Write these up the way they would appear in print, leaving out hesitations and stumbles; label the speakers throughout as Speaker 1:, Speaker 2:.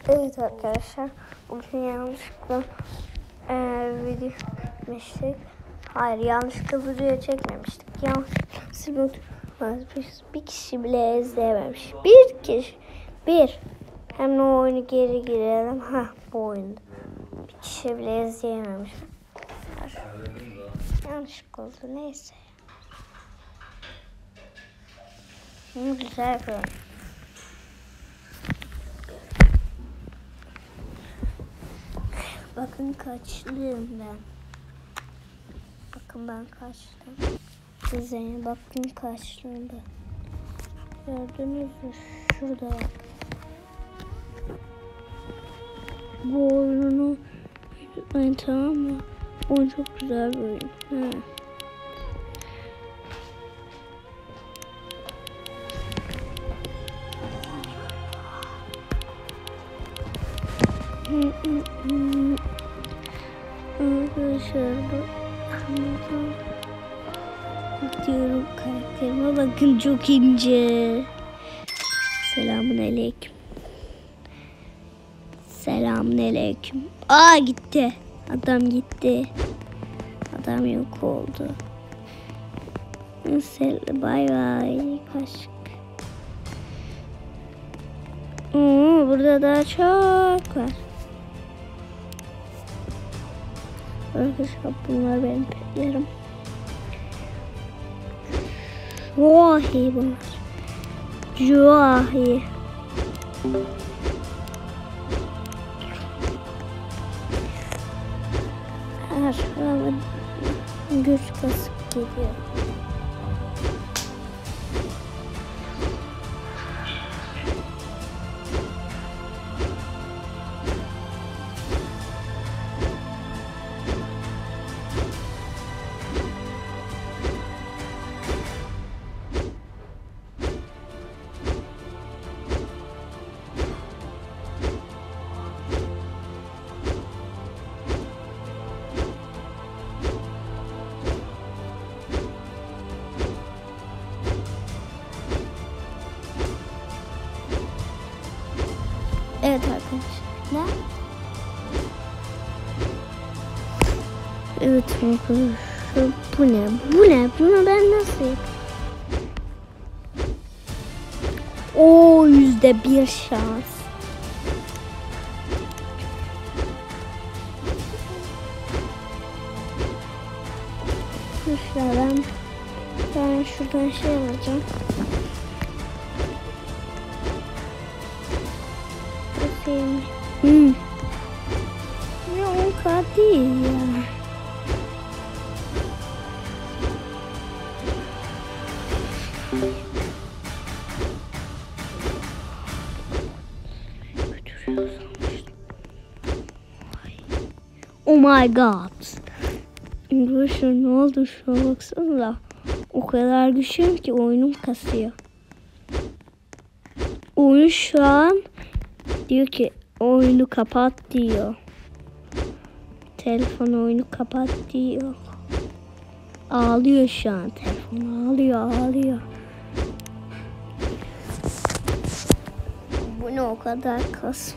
Speaker 1: Evet arkadaşlar, bugün yanlışlıkla video çekmiştik. Hayır, yanlışlıkla video çekmemiştik. Bir kişi bile izleyememiş. Bir kişi. Hem de o oyunu geri girelim. Bu oyunda. Bir kişi bile izleyememiş. Yanlışlıkla oldu. Neyse. Güzel bir oyun. Bakın kaçlıyım ben. Bakın ben kaçtım. Size bakın kaçlıyım ben. Gördünüz mü? Şurada. Bu oyunu unutmayın, tamam mı? Oyun çok güzel bir oyun. Arkadaşlar diyorum, karakterime bakın, çok ince. Selamünaleyküm. Selamünaleyküm. Gitti. Adam gitti. Adam yok oldu. Bay bay. Kaşık. Burada daha çok var. Arkadaşlar bunlar benim petlerim. Vahi bunlar. Vahi. Her an göz kasıp geliyor. Evet arkadaşlar. Evet arkadaşlar. Bu ne? Bunu ben nasıl yapayım? %1 şans. Ben şuradan şey alacağım. Ya o kadar değil ya. Oh my god. Arkadaşlar ne oldu, şuna baksanıza. O kadar güçlüyüm ki oyunum kasıyor. Oyun şu an diyor ki oyunu kapat diyor. Telefon oyunu kapat diyor. Ağlıyor şu an telefon. Ağlıyor. Bu ne o kadar kas.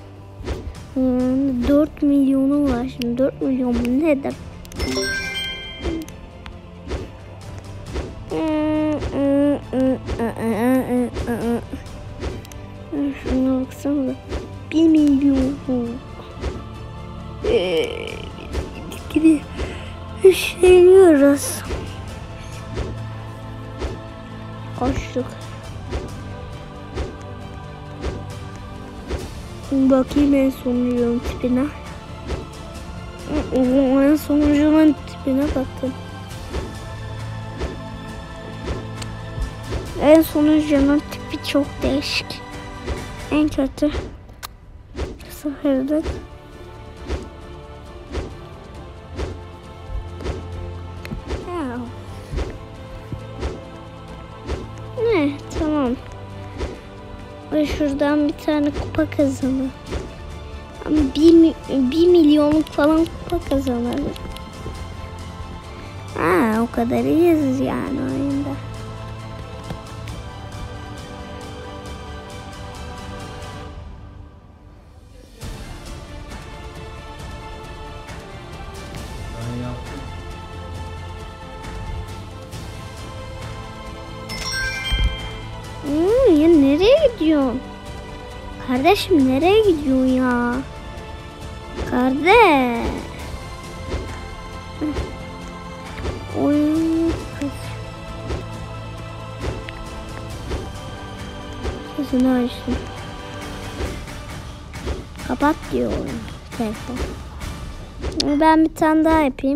Speaker 1: 4 milyonu var şimdi. 4 milyon nedir? Şuna baksana. 1 milyon. Gibi üşeniyoruz. Koştuk. Bakayım en sonuncunun tipine. En sonuncunun tipine bakın. En sonuncunun tipi çok değişik. En kötü. Seferden. Tamam. Ve şuradan bir tane kupa kazanır. Ama 1 milyonluk falan kupa kazanır. O kadar iyiyiz yani oyunda. gidiyorsun? Kardeşim nereye gidiyorsun ya? Kardeş. Oyun sesini açtım. Kapat diyor oyun. Telefon. Ben bir tane daha yapayım.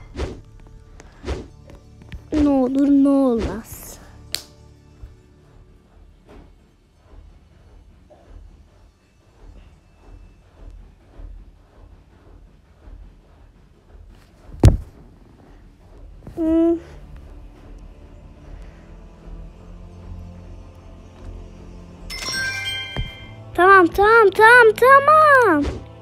Speaker 1: Ne olur ne olmaz. Tamam.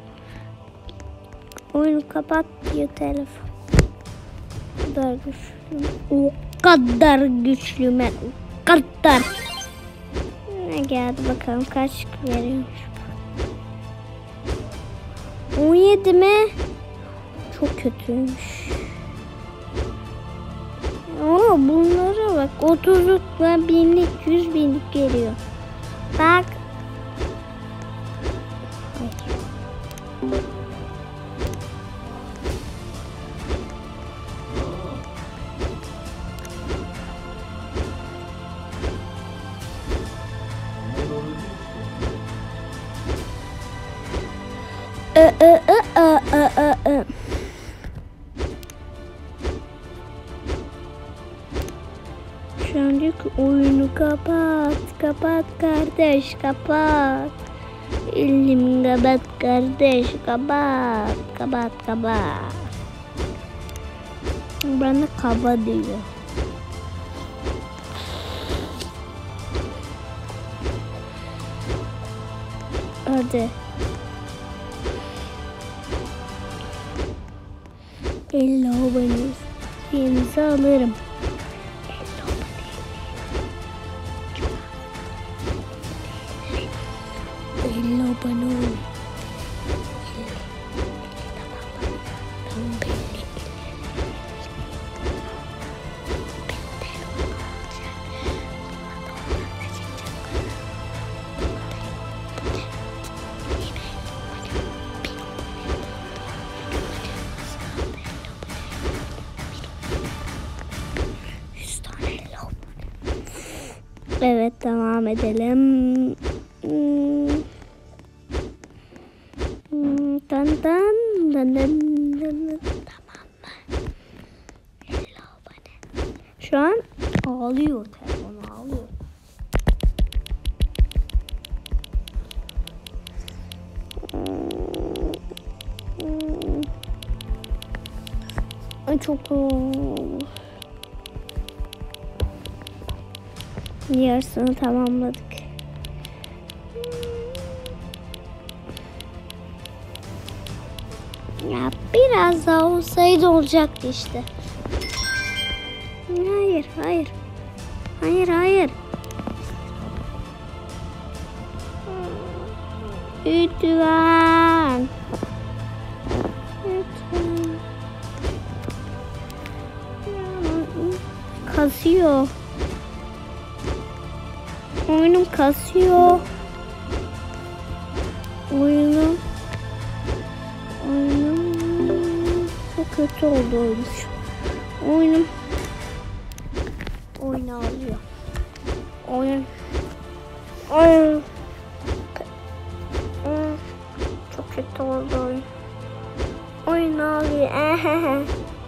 Speaker 1: Oyunu kapat diyor telefon. O kadar güçlü. O kadar güçlü ben. O kadar. Ne geldi bakalım kaç veriyormuş. 17 mi? Çok kötüymüş. Oo, bunlara bak. 30'luk ve 1000'lik 100 binlik geliyor. Bak. Şu an diyor ki oyunu kapat kardeş kapat. Elim kapat kardeş kapat. Bana kaba diyor. Hadi. 50 abonenizi alırım. 50 abone ol. Evet devam edelim. Tamam. Şu an ağlıyor telefon ağlıyor. Çok yarısını tamamladık. Ya biraz daha olsaydı olacaktı işte. Hayır. Lütfen. Kasıyor. Oyunum kasıyor. Oyunum çok kötü oldu oyun. Oyun ağlıyor. Oyun çok kötü oldu oyun. Oyun ağlıyor.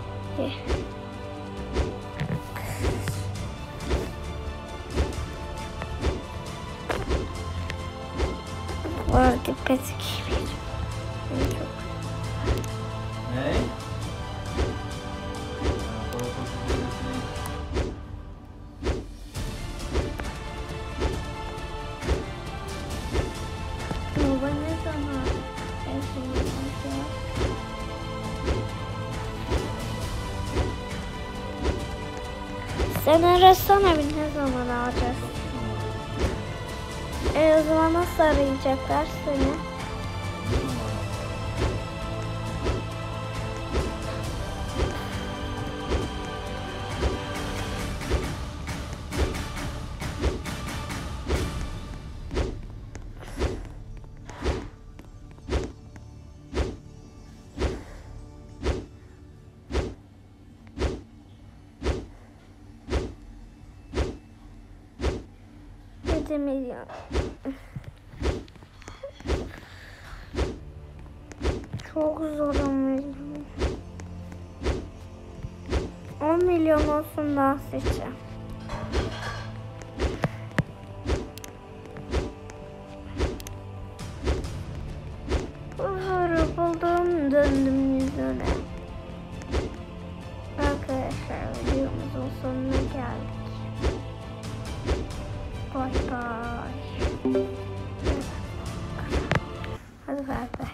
Speaker 1: Orada pet gibi.
Speaker 2: Ne?
Speaker 1: Baba ne zaman? Sen arasana bir ne zaman alacağız? O zaman nasıl arayacaklar seni? 7 milyon. Çok zor 10 milyon. 10 milyon olsun daha seçeceğim. Huzuru buldum, döndüm yüzüne. Arkadaşlar videomuzun sonuna geldik. Bye bye. Hadi bye bye.